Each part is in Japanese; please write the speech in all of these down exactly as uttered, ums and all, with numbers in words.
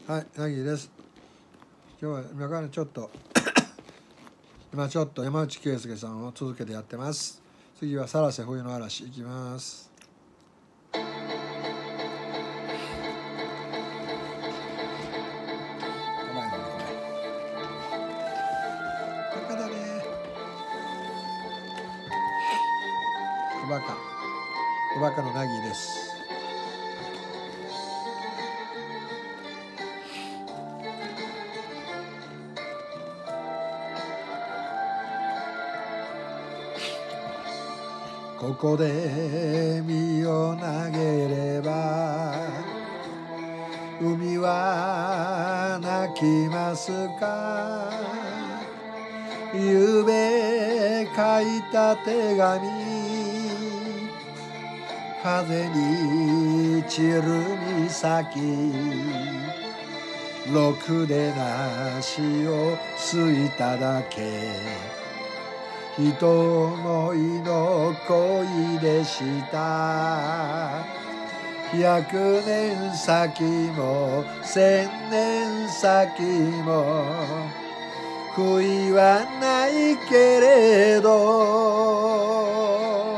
はい、なぎです。今日は今からちょっと今ちょっと山内圭介さんを続けてやってます。次はさらせ冬の嵐いきます。バカだね。小バカ小バカのなぎです。ここで身を投げれば海は泣きますか。ゆうべ書いた手紙風に散る岬ろくでなしをすいただけ一思いの恋でした。百年先も千年先も悔いはないけれど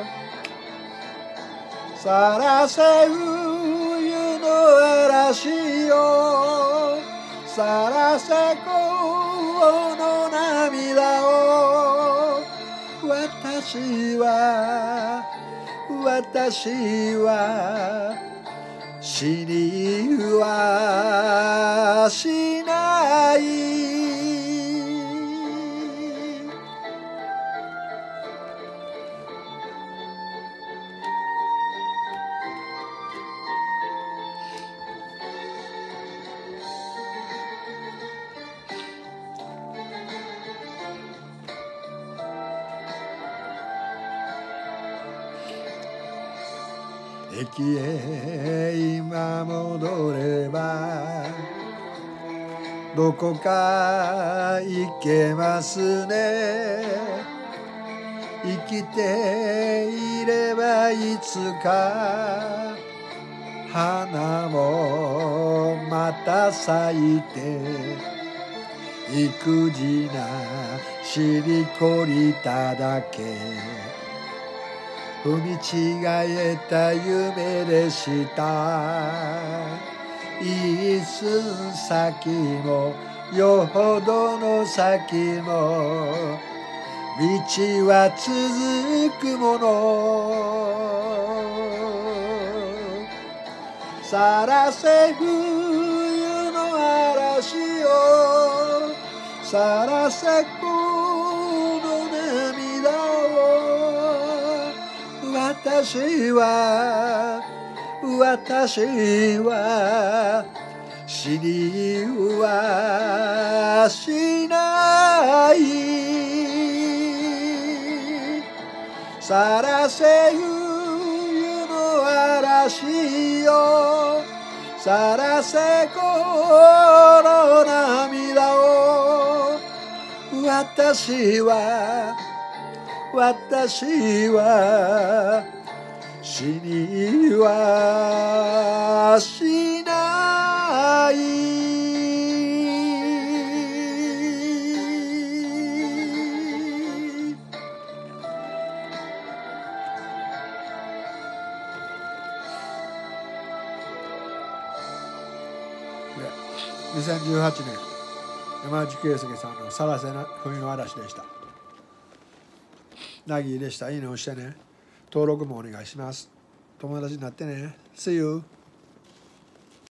さらせ冬の嵐よさらせこの涙を私は私は死にはしない。駅へ今戻ればどこか行けますね。生きていればいつか花もまた咲いて育児なしにこりただけ踏み違えた夢でした。一寸先もよほどの先も道は続くもの。さらせ冬の嵐よさらせこの涙を私は私は死にはしない。さらせ冬の嵐よさらせこの涙を私は私は死にはしない。にせんじゅうはちねん山内圭介さんのさらせな冬の嵐でした。なぎでした。いいね押してね。登録もお願いします。友達になってね。See you!